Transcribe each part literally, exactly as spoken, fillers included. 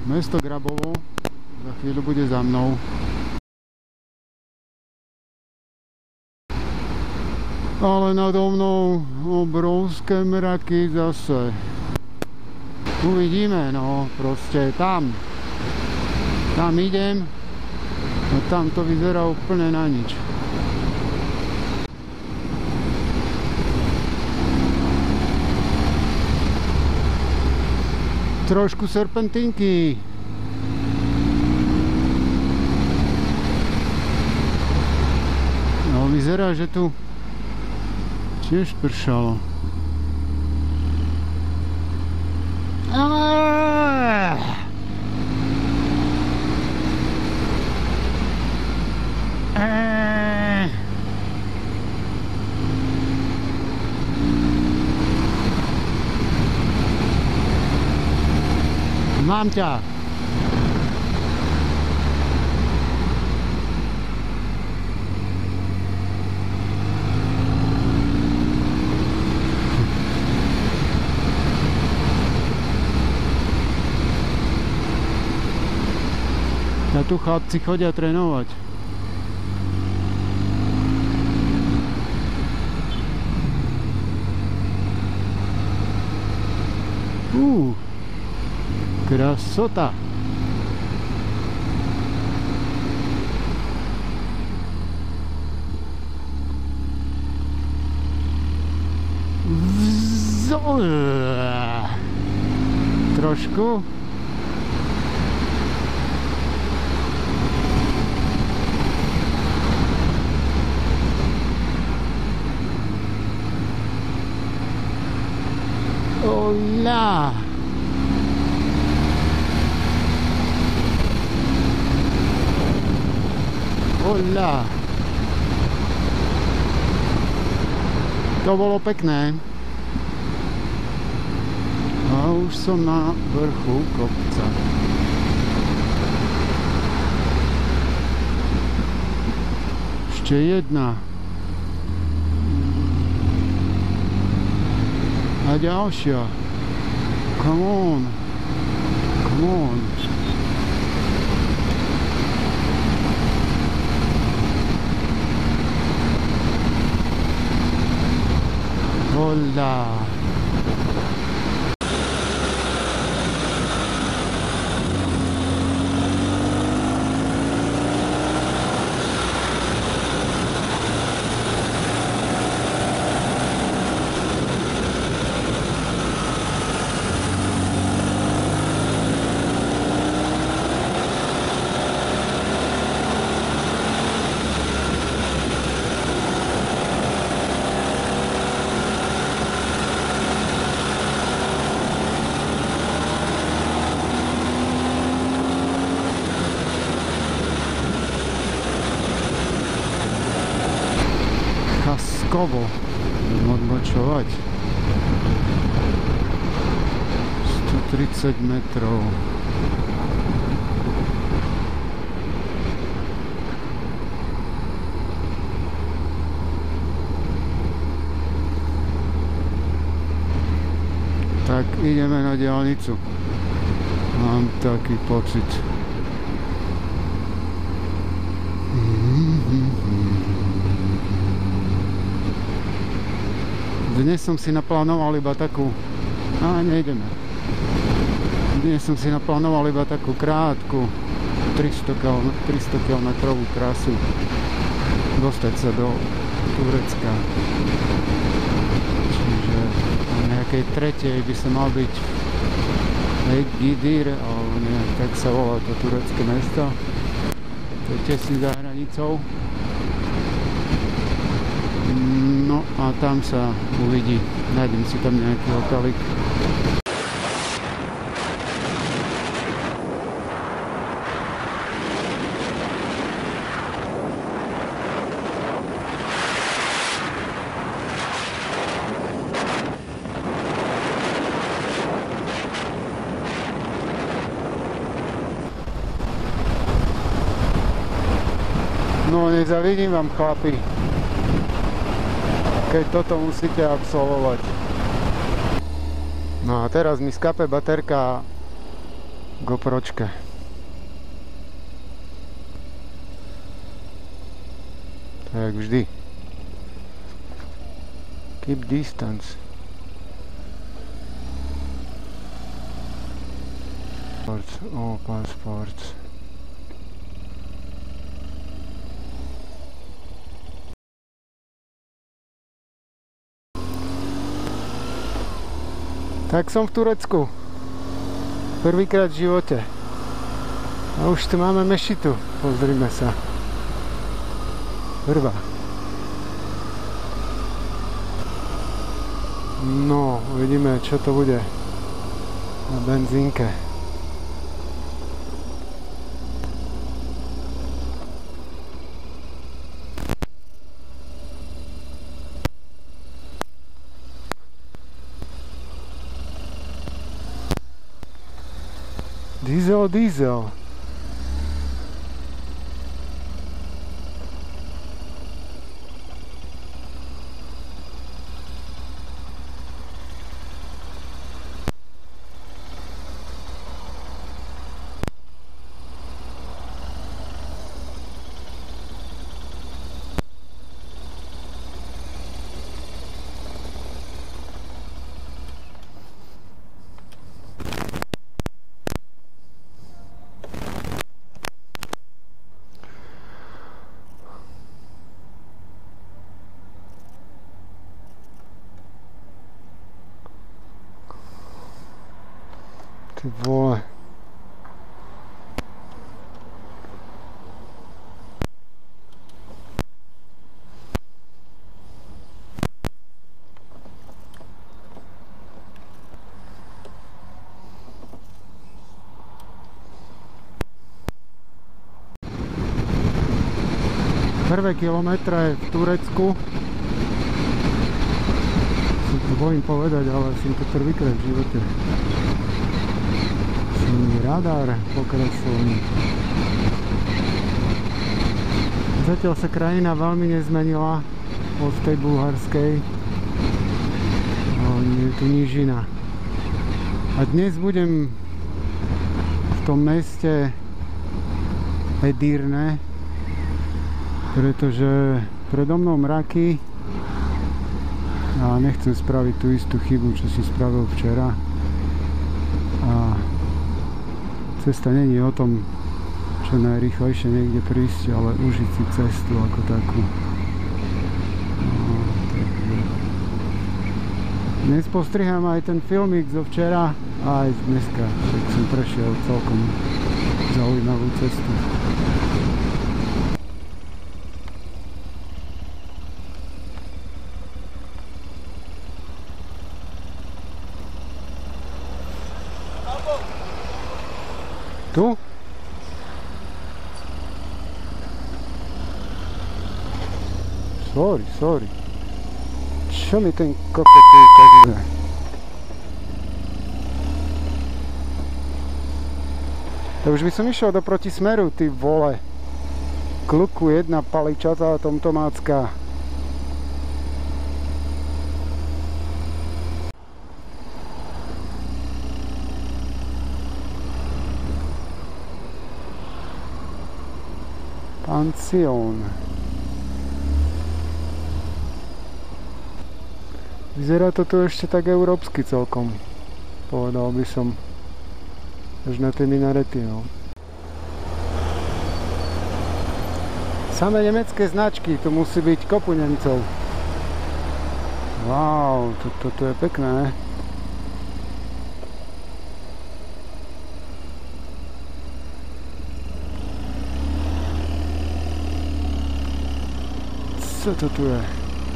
Mesto Grabovo za chvíľu bude za mnou. Ale nado mnou obrovské mraky zase. Uvidíme, no proste tam. Tam idem a tam to vyzerá úplne na nič. Trošku serpentinky. No vyzerá, že tu tiež pršalo. Aaaa! Aaaa! Mám ťa. A tu chlapci chodia trénovať. Uuu. Krasota. Trošku. Hola. Hola. To bolo pekné. A už som na vrchu kopca. Ešte jedna. A ďalšia. Come on. Come on. Hola. Kaskovo odbočovať. stotridsať metrov. Tak ideme na diaľnicu. Mám taký pocit. Dnes som si naplánoval iba takú... A nejdeme. Dnes som si naplánoval iba takú krátku tristo kilometrovú trasu. Dostať sa do Turecka. Čiže na nejakej tretej by sa mal byť Egidir, alebo neviem, tak sa volá to turecké mesto. To je tesne za hranicou. No a tam sa uvidí. Nájdem si tam nejaký hotelík. No nezavidím vám, chlapi, keď toto musíte absolvovať. No a teraz mi skape baterka GoPročke. To je jak vždy. Keep distance. Sports, open sports. Tak som v Turecku. Prvýkrát v živote. A už tu máme mešitu. Pozrime sa. Prvá. No, uvidíme, čo to bude na benzínke. Diesel, diesel. Ty vole. Prvé kilometre v Turecku. Si to bojím povedať, ale som to prvýkrát v živote. Radar pokreslený. Zatiaľ sa krajina veľmi nezmenila od tej bulharskej. Je tu nížina. A dnes budem v tom meste Edirne, pretože predo mnou mraky a nechcem spraviť tú istú chybu, čo si spravil včera. A cesta není o tom, čo najrýchlejšie niekde prísť, ale užiť si cestu ako takú. No, takže... Dnes postriham aj ten filmik zo včera a aj z dneska, tak som prešiel celkom zaujímavú cestu. Tu? Sorry, sorry. Čo mi ten kokot tu tak... To už by som išiel do protismeru, ty vole. Kluku jedna paličatá tomtomácka. Pansion. Vyzerá to tu ešte tak európsky celkom. Povedal by som. Až na tie minarety, no. Samé nemecké značky, tu musí byť kopu Nemcov. Wow, toto to je pekné. Co to tu je?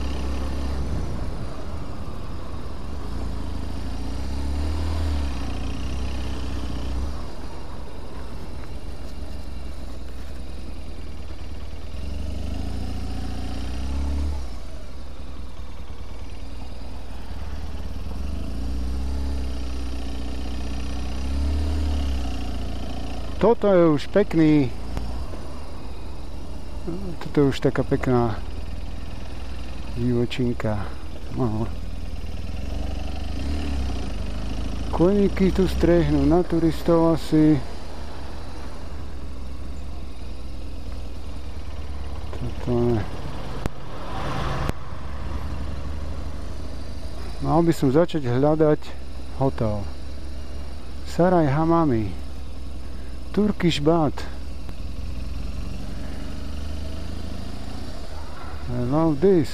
Toto je už pekný. Toto je už taká pekná divočinka. No. Koníky tu strehnú na turistov asi. Toto je. Mal by som začať hľadať hotel. Saraj Hamami. Turkish Bath. I love this.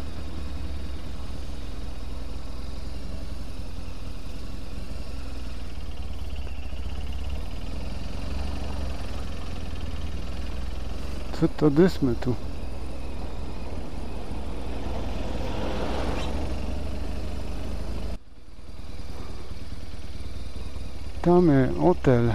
Co to, kde sme tu? Tam je hotel.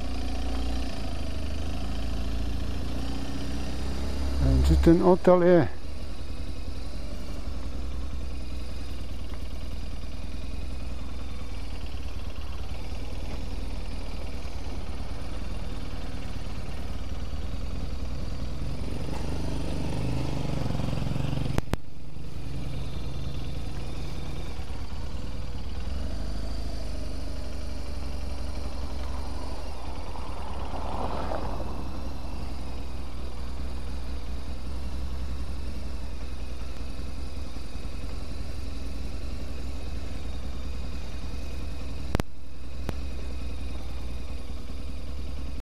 Že ten hotel je.